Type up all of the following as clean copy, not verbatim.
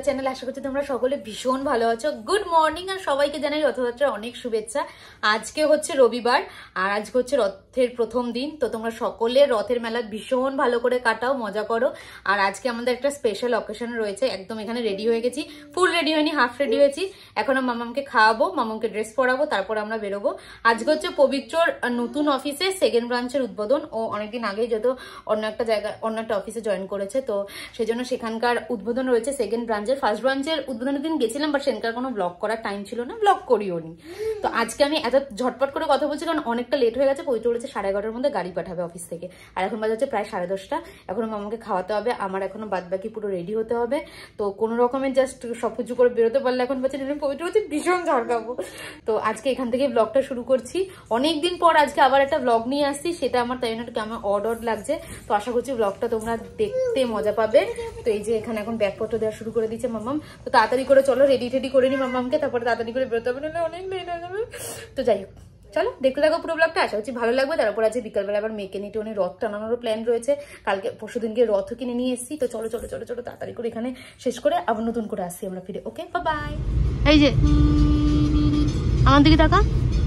Channel. আশা করছি তোমরা সকলে ভীষণ ভালো আছো। গুড মর্নিং আর সবাইকে জানাই রথযাত্রার অনেক শুভেচ্ছা। আজকে হচ্ছে রবিবার আর আজকে হচ্ছে রথের প্রথম দিন। তো তোমরা সকলে রথের মেলা ভীষণ ভালো করে কাটাও, মজা করো। আর আজকে আমাদের একটা স্পেশাল অকেশন রয়েছে। একদম এখানে রেডি হয়ে গেছি, ফুল রেডি হয়নি, হাফ রেডি হয়েছি। এখন মামামকে খাওয়াবো, মামামকে ড্রেস পরাবো, তারপর আমরা বেরোবো। আজকে হচ্ছে পবিত্রর নতুন অফিসে সেকেন্ড ব্রাঞ্চের উদ্বোধন। ও অনেকদিন আগেই যত অন্য একটা জায়গায় অন্য একটা অফিসে জয়েন করেছে, তো সেজন্য সেখানকার উদ্বোধন রয়েছে সেকেন্ড ব্রাঞ্চের। ফার্স্ট ব্রাঞ্চের উদ্বোধনের দিন গেছিলাম, বাট সেখানকার কোনো ব্লগ করার টাইম ছিল না, ব্লগ করিও নি। তো আজকে আমি এত ঝটপট করে কথা বলছি কারণ অনেকটা লেট হয়ে গেছে। পবিত্র বলেছে 11:30-র মধ্যে গাড়ি পাঠাবে অফিস থেকে, আর এখন বাজে হচ্ছে প্রায় 10:30। এখনো মামাকে খাওয়াতে হবে, আমার এখনো বাদ বাকি পুরো রেডি হতে হবে। তো কোনো রকমের জাস্ট সবকিছু করে বেরোতে পারলে এখন বাচ্চা পবিত্র হচ্ছে ভীষণ ঝড়কাবো। তো আজকে এখান থেকে ব্লগটা শুরু করছি। অনেকদিন পর আজকে আবার একটা ব্লগ নিয়ে আসছি, সেটা আমার তাই জন্য আমার অড লাগছে। তো আশা করছি ব্লগটা তোমরা দেখতে মজা পাবে। তো এই যে এখানে এখন ব্যাগপত্র দেওয়া শুরু করে দিচ্ছে মামাম। তো তাড়াতাড়ি করে চলো, রেডি টেডি করে নি মামামকে, তারপরে তাড়াতাড়ি করে বেরোতে হবে, নাহলে অনেক লেট হয়ে যাবে। তো যাই হোক, চলো দেখতে থাকো পুরো ব্লগটা, আশা করছি ভালো লাগবে। তারপর আছে বিকালবেলা আবার মেয়েকে নিয়ে উনি রথ টানানোরও প্ল্যান রয়েছে। কালকে পরশু দিনকে রথও কিনে নিয়ে এসেছি। তো চলো চলো চলো চলো তাড়াতাড়ি করে এখানে শেষ করে আবার নতুন করে আসছি আমরা ফিরে। Okay, bye. এই যে আমার দিকে তাকা।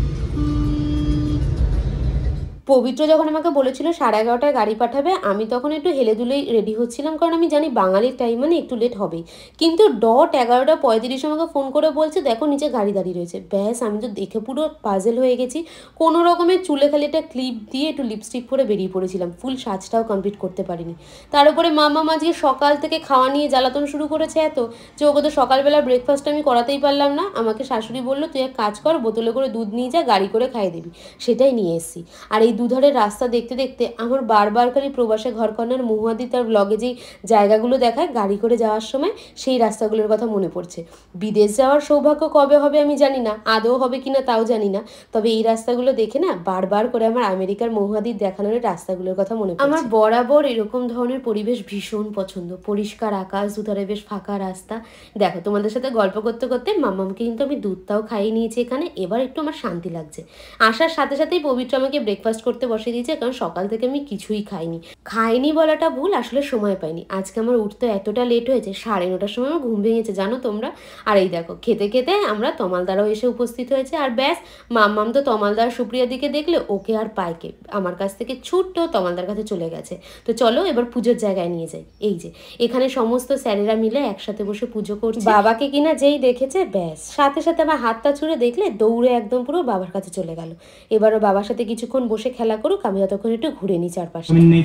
পবিত্র যখন আমাকে বলেছিল 11:30টায় গাড়ি পাঠাবে, আমি তখন একটু হেলে দুলেই রেডি হচ্ছিলাম, কারণ আমি জানি বাঙালির টাইম মানে একটু লেট হবেই। কিন্তু 11:35 আমাকে ফোন করে বলছে দেখো নিচে গাড়ি দাঁড়িয়ে রয়েছে। ব্যাস, আমি তো দেখে পুরো পাজেল হয়ে গেছি। কোনো রকমের চুলে খালি একটা ক্লিপ দিয়ে একটু লিপস্টিক পরে বেরিয়ে পড়েছিলাম, ফুল সাজটাও কমপ্লিট করতে পারিনি। তার উপরে মামা আজকে সকাল থেকে খাওয়া নিয়ে জ্বালাতন শুরু করেছে এত যে ওকে তো সকালবেলা ব্রেকফাস্ট আমি করাতেই পারলাম না। আমাকে শাশুড়ি বললো তুই এক কাজ কর, বোতলে করে দুধ নিয়ে যা, গাড়ি করে খাইয়ে দিবি। সেটাই নিয়ে এসেছি। আর এই দুধারের রাস্তা দেখতে দেখতে আমার বারবার খালি প্রবাসে ঘরকন্যার মহুয়াদি তার ব্লগে যেই জায়গাগুলো দেখায় গাড়ি করে যাওয়ার সময়, সেই রাস্তাগুলোর কথা মনে পড়ছে। বিদেশ যাওয়ার সৌভাগ্য কবে হবে আমি জানি না, আদৌ হবে কিনা তাও জানি না। তবে এই রাস্তাগুলো দেখে না বারবার করে আমার আমেরিকার মহুয়াদির দেখানোর রাস্তাগুলোর কথা মনে পড়ছে। আমার বরাবর এরকম ধরনের পরিবেশ ভীষণ পছন্দ। পরিষ্কার আকাশ, দুধারে বেশ ফাঁকা রাস্তা। দেখো তোমাদের সাথে গল্প করতে করতে মামামকে কিন্তু আমি দুধটাও খাইয়ে নিয়েছি এখানে। এবার একটু আমার শান্তি লাগছে। আসার সাথে সাথেই পবিত্র আমাকে ব্রেকফাস্ট করতে বসে দিয়েছে, কারণ সকাল থেকে আমি কিছুই খাইনি বলাটা ভুল, আসলে সময় পাইনি। আজকে আমার উঠতে এতটা লেট হয়েছে, 9:30টার সময় আমার ঘুম ভেঙেছে জানো তোমরা। আর এই দেখো খেতে খেতে আমরা তমালদারও এসে উপস্থিত হয়েছে। আর ব্যাস, মাম্মাম তো তমালদার সুপ্রিয়ার দিকে দেখলে ওকে আর পাইকে আমার কাছ থেকে ছুট্ট তমালদার কাছে চলে গেছে। তো চলো এবার পুজোর জায়গায় নিয়ে যাই। এই যে এখানে সমস্ত স্যারেরা মিলে একসাথে বসে পুজো করছে। বাবাকে কিনা যেই দেখেছে ব্যাস সাথে সাথে আমার হাতটা ছুঁড়ে দেখলে দৌড়ে একদম পুরো বাবার কাছে চলে গেল। এবারও বাবার সাথে কিছুক্ষণ বসে খেলা করুক, আমি ততক্ষণ একটু ঘুরে নিই চারপাশে।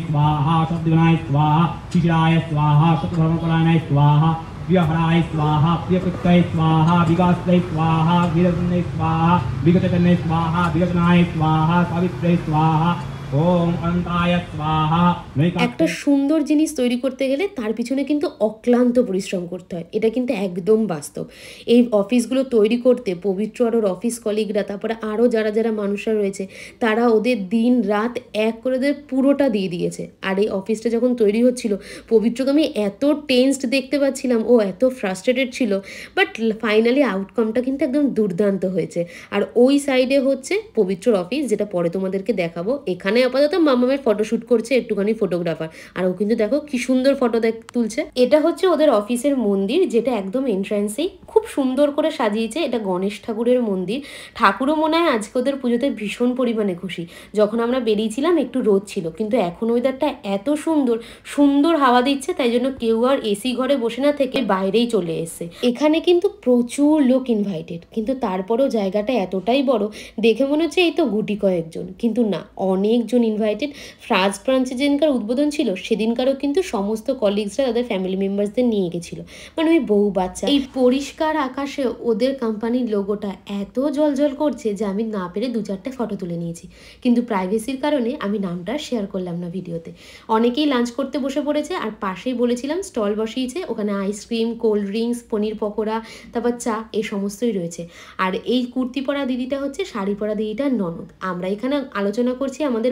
প্রিয়হরায় স্বাহা, প্রিয়কৃত্যায় স্বাহা, বিকাশায় স্বাহা, বিরজনে স্বাহা, বিগততনে স্বাহা, বিগতনায় স্বাহা, সাবিত্রে স্বাহা, ওম অনন্তায় স্বাহা। একটা সুন্দর জিনিস তৈরি করতে গেলে তার পিছনে কিন্তু অক্লান্ত পরিশ্রম করতে হয়, এটা কিন্তু একদম বাস্তব। এই অফিসগুলো তৈরি করতে পবিত্র আর ওর অফিস কলিগরা, তারপরে আরও যারা যারা মানুষরা রয়েছে, তারা ওদের দিন রাত এক করে ওদের পুরোটা দিয়ে দিয়েছে। আর এই অফিসটা যখন তৈরি হচ্ছিল, পবিত্রকে আমি এত টেন্সড দেখতে পাচ্ছিলাম, ও এত ফ্রাস্ট্রেটেড ছিল, বাট ফাইনালি আউটকামটা কিন্তু একদম দুর্দান্ত হয়েছে। আর ওই সাইডে হচ্ছে পবিত্রর অফিস, যেটা পরে তোমাদেরকে দেখাবো। এখানে আপাতত মামামের ফটোশুট করছে একটুখানি ফটোগ্রাফার, আর ও কিন্তু দেখো কি সুন্দর ফটো তুলছে। এটা হচ্ছে ওদের অফিসের মন্দির, যেটা একদম এন্ট্রান্সেই খুব সুন্দর করে সাজিয়েছে। এটা গণেশ ঠাকুরের মন্দির। ঠাকুরও মনে হয় আজকে ওদের পুজোতে ভীষণ পরিমাণে খুশি। যখন আমরা বেরিয়েছিলাম একটু রোদ ছিল, কিন্তু এখন ওয়েদারটা এত সুন্দর সুন্দর হাওয়া দিচ্ছে, তাই জন্য কেউ আর এসি ঘরে বসে না থেকে বাইরেই চলে এসছে। এখানে কিন্তু প্রচুর লোক ইনভাইটেড, কিন্তু তারপরেও জায়গাটা এতটাই বড় দেখে মনে হচ্ছে এই তো গুটি কয়েকজন, কিন্তু না, অনেকজন ইনভাইটেড। ফার্স্ট ব্রাঞ্চে যেদিনকার উদ্বোধন ছিল সেদিনকারও কিন্তু সমস্ত কলিগসরা তাদের ফ্যামিলি মেম্বার্সদের নিয়ে গেছিল, মানে ওই বউ বাচ্চা। এই পরিষ্কার আকাশে ওদের কোম্পানির লোগোটা এত জলজল করছে যে আমি না পেরে 2-4টে ফটো তুলে নিয়েছি, কিন্তু প্রাইভেসির কারণে আমি নামটা শেয়ার করলাম না ভিডিওতে। অনেকেই লাঞ্চ করতে বসে পড়েছে, আর পাশেই বলেছিলাম স্টল বসিয়েছে, ওখানে ice cream, cold drinks, paneer pakora, তারপর চা, এই সমস্তই রয়েছে। আর এই কুর্তি পরা দিদিটা হচ্ছে শাড়ি পরা দিদিটার ননদ। আমরা এখানে আলোচনা করছি আমাদের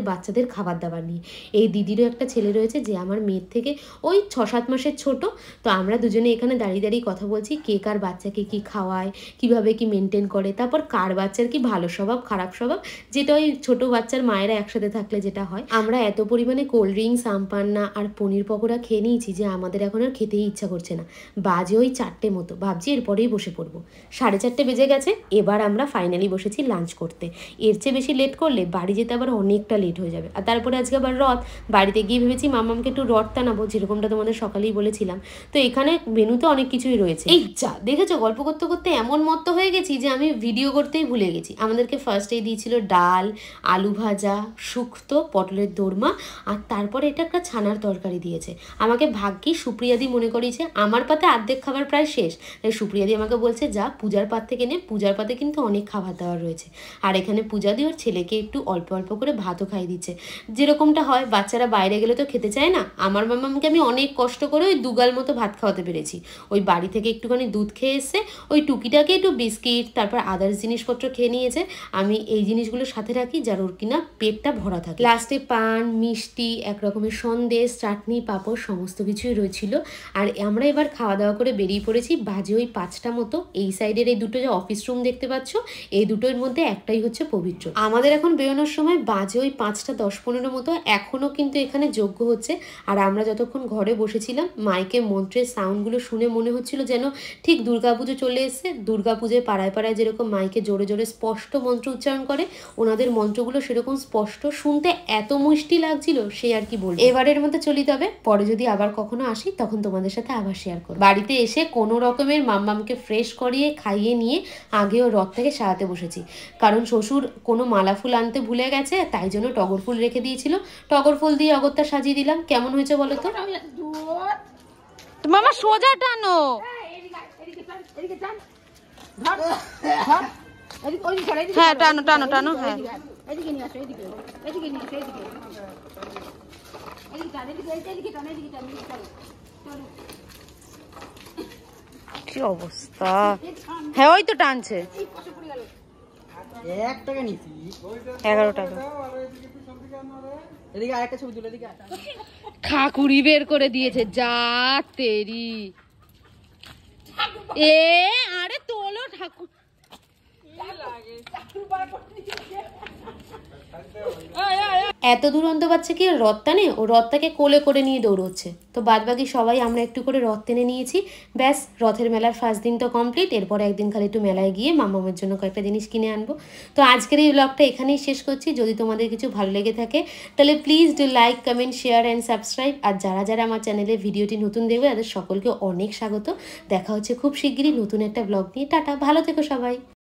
বাচ্চাদের খাবার দাবার নিয়ে। এই দিদিরও একটা ছেলে রয়েছে যে আমার মেয়ের থেকে ওই 6-7 মাসের ছোট। তো আমরা দুজনে এখানে দাঁড়িয়ে দাঁড়িয়ে কথা বলছি কে কার বাচ্চাকে কি খাওয়ায়, কিভাবে কি মেনটেন করে, তারপর কার বাচ্চার কি ভালো স্বভাব খারাপ স্বভাব, যেটা ওই ছোট বাচ্চার মায়েরা একসাথে থাকলে যেটা হয়। আমরা এত পরিমাণে কোল্ড ড্রিঙ্কস, আমপান্না আর পনির পকোড়া খেয়ে নিয়েছি যে আমাদের এখন আর খেতেই ইচ্ছা করছে না। বাজে ওই 4টে মতো, ভাবছি এরপরেই বসে পড়বো। 4:30 বেজে গেছে। এবার আমরা ফাইনালি বসেছি লাঞ্চ করতে। এর চেয়ে বেশি লেট করলে বাড়ি যেতে আবার অনেকটা লেট হয়ে যাবে। আর তারপরে আজকে আবার রথ, বাড়িতে গিয়ে ভেবেছি মামামকে একটু রথ টানাবো, যেরকমটা তোমাদের সকালেই বলেছিলাম। তো এখানে মেনুতে অনেক কিছুই রয়েছে। এই যা দেখেছো, গল্প করতে করতে এমন মত্ত হয়ে গেছি যে আমি ভিডিও করতেই ভুলে গেছি। আমাদেরকে ফার্স্টেই দিয়েছিল ডাল, আলু ভাজা, শুক্তো, পটলের দোরমা, আর তারপরে এটা একটা ছানার তরকারি দিয়েছে। আমাকে ভাগ্যি সুপ্রিয়াদি মনে করিয়েছে, আমার পাতে অর্ধেক খাবার প্রায় শেষ, তাই সুপ্রিয়াদি আমাকে বলছে যা পূজার পাত থেকে নে, পূজার পাতে কিন্তু অনেক খাবার দাবার রয়েছে। আর এখানে পূজাদি ওর ছেলেকে একটু অল্প অল্প করে ভাতও খাইয়ে দিচ্ছে। যেরকমটা হয়, বাচ্চারা বাইরে গেলে তো খেতে চায় না। আমার মামামকে আমি অনেক কষ্ট করে ওই 2 গাল মতো ভাত খাওয়াতে পেরেছি। ওই বাড়ি থেকে একটুখানি দুধ খেয়ে এসে ওই টুকিটাকে একটু বিস্কিট, তারপর আদার্স জিনিসপত্র খেয়ে নিয়েছে। আমি এই জিনিসগুলো সাথে রাখি যার ওর কিনা পেটটা ভরা থাকে। লাস্টে পান, মিষ্টি, এক রকমের সন্দেশ, চাটনি, পাঁপড় সমস্ত কিছুই রয়েছিল। আর আমরা এবার খাওয়া দাওয়া করে বেরিয়ে পড়েছি। বাজে ওই 5টা মতো। এই সাইডের এই দুটো যে অফিস রুম দেখতে পাচ্ছ, এই দুটোর মধ্যে একটাই হচ্ছে পবিত্র। আমাদের এখন বেরোনোর সময় বাজে ওই 5টা 10-15 মতো। এখনও কিন্তু এখানে যজ্ঞ হচ্ছে। আর আমরা যতক্ষণ ঘরে বসেছিলাম, মাইকে মন্ত্রের সাউন্ডগুলো শুনে মনে হচ্ছিল যেন ঠিক দুর্গাপুজো চলে এসছে। দুর্গাপুজোয় পাড়ায় পাড়ায় যেরকম মাইকে জোরে জোরে স্পষ্ট মন্ত্র উচ্চারণ করে, ওনাদের মন্ত্রগুলো সেরকম স্পষ্ট, শুনতে এত মিষ্টি লাগছিল সে আর কি বলবো। এবারের মধ্যে চলি, তবে পরে যদি আবার কখনো আসি তখন তোমাদের সাথে আবার শেয়ার করব। বাড়িতে এসে কোনো রকমের মাম্মামকে ফ্রেশ করিয়ে খাইয়ে নিয়ে আগেও রথটাকে সাজাতে বসেছি। কারণ শ্বশুর কোনো মালা ফুল আনতে ভুলে গেছে, তাই জন্য টগর ফুল রেখে দিয়েছিল। টগর ফুল দিয়ে অগত্যা সাজিয়ে দিলাম। কেমন হয়েছে বলো তো? মামা সোজা টানো। হ্যাঁ টানো টানো টানো। হ্যাঁ কি অবস্থা। হ্যাঁ ওই তো টানছে। 11 টাকা। ঠাকুরি বের করে দিয়েছে যা তেরি। আরে তোলো ঠাকুর। এত দুরন্ত বাচ্চা কি রথ টানে? ও রথটাকে কোলে করে নিয়ে দৌড়চ্ছে। তো বাদবাকি সবাই আমরা একটু করে রথ টেনে নিয়েছি। ব্যাস, রথের মেলার ফার্স্ট দিন তো কমপ্লিট। এরপরে একদিন খালি একটু মেলায় গিয়ে মামামের জন্য কয়েকটা জিনিস কিনে আনবো। তো আজকের এই ব্লগটা এখানেই শেষ করছি। যদি তোমাদের কিছু ভালো লেগে থাকে তাহলে please do like, comment, share and subscribe. আর যারা যারা আমার চ্যানেলে ভিডিওটি নতুন দেখবে তাদের সকলকে অনেক স্বাগত। দেখা হচ্ছে খুব শিগগিরই নতুন একটা ব্লগ নিয়ে। টাটা, ভালো থেকো সবাই।